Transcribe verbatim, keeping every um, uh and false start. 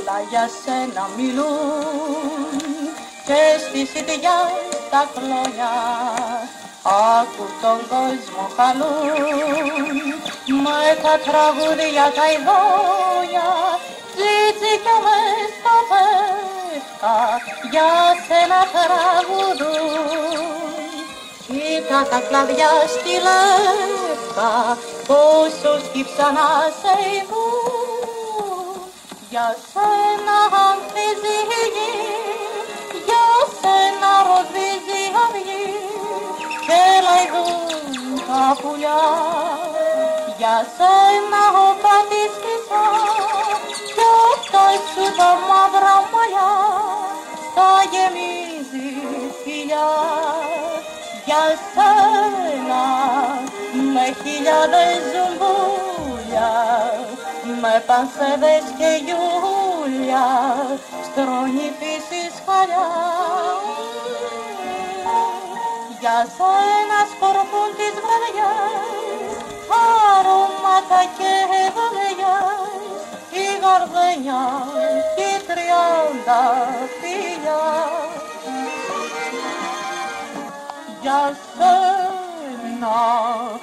όλα για σένα μιλούν και στη σιτιά τα κλόνια άκου τον κόσμο χαλούν με τα τραγούδια τα ειδόνια τζιτζικιά μες στα πέσκα για σένα τραγουδούν. Κοίτα τα κλαδιά στη λεύκα πόσο σκύψα να σε ειδούν. Για σένα ανθίζει η γη, για σένα ροδίζει η αυγή και λαϊδούν τα πουλιά. Για σένα ο πάτης φυσά κι αυτά σου τα μαύρα μαλλιά τα γεμίζει φιλιά. Για σένα με χιλιάδες ζουμπούλια, με πανσέδες και γιούλια στρώνει φύση σχαλιά. Για σένα σκορπούν τις βραδιές αρώματα και δωδιές η γαρδένια και τριάντα φιλιά. Για σένα